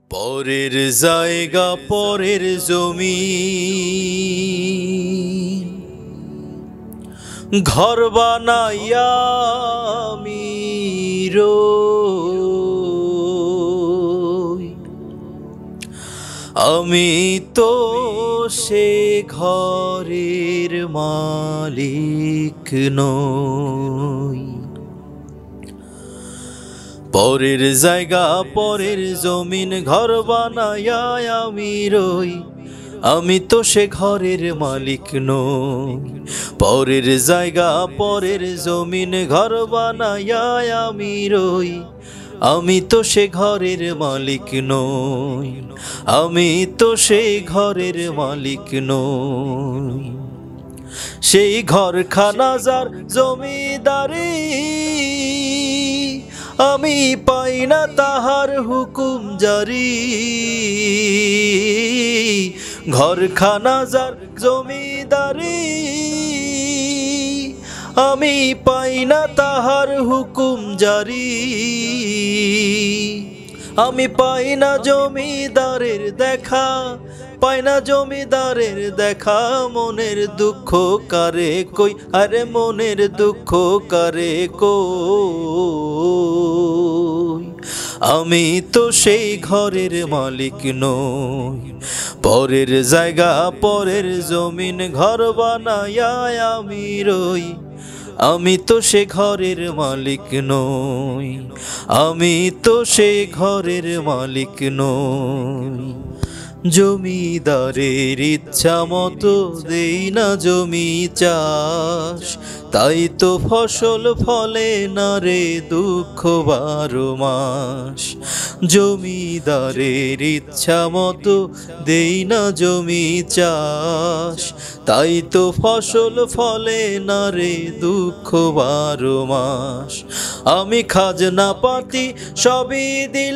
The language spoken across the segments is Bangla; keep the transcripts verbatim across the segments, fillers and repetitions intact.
পরের জায়গা পরের জমি ঘর বানাইয়া আমি রই। আমি তো সে ঘরের মালিক নই। পরের জায়গা পরের জমিন ঘর বানাইয়া আমি রই। আমি তো সে ঘরের মালিক নই। পরের জায়গা পরের জমিন ঘর বানাইয়া আমি রই। আমি তো সে ঘরের মালিক নই। আমি তো সেই ঘরের মালিক নই। সেই ঘরখানা যার জমিদারি আমি পাই না তাহার হুকুম জারি। ঘরখানা যার জমিদারি আমি পাই না তাহার হুকুম জারি। আমি পাই না জমিদারের দেখা, পাই না জমিদারের দেখা। মনের দুঃখ কারে কই, আরে মনের দুঃখ কারে কই। আমি তো সেই ঘরের মালিক নই। পরের জায়গা পরের জমিন ঘর বানাইয়া আমি রই। আমি তো সে ঘরের মালিক নই। আমি তো সে ঘরের মালিক নই। জমিদারের ইচ্ছা মতো দেই না জমি চাষ, তাই তো ফসল ফলে না রে দুঃখ বারো মাস। জমিদারের ইচ্ছা মতো দেই না জমি চাষ, তাই তো ফসল ফলে না রে দুঃখ বারো মাস। আমি খাজনা পাতি সবই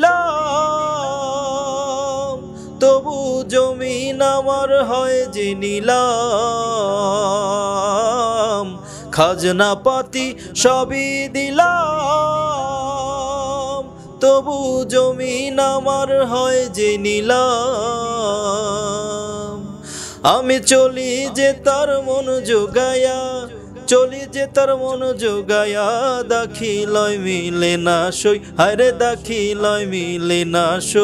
দিলাম, তবু জমিন আমার হয় যে নিলাম। খাজনা পাতি সবই দিলাম, তবু জমিন আমার হয় যে নিলাম। আমি চলি যে তার মন যোগায়া, চলি যে তার মন যোগায়া। দাখিলয় মিলে না সই, হায়রে দাখিলয় মিলে না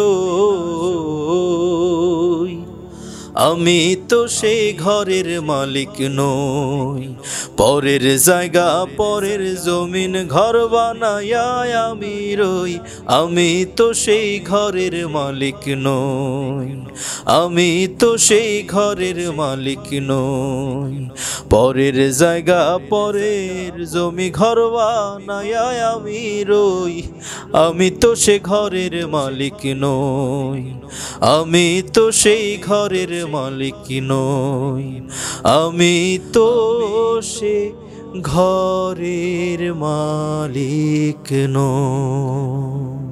সই। আমি তো সেই ঘরের মালিক নই। পরের জায়গা পরের জমিন ঘর বানাইয়া আমি রই। আমি তো সেই ঘরের মালিক নই। আমি তো সেই ঘরের মালিক নই। পরের জায়গা পরের জমি ঘর বানাইয়া আমি রই। আমি তো সে ঘরের মালিক নই। আমি তো সেই ঘরের মালিক নই। আমি তো সে ঘরের মালিক নই।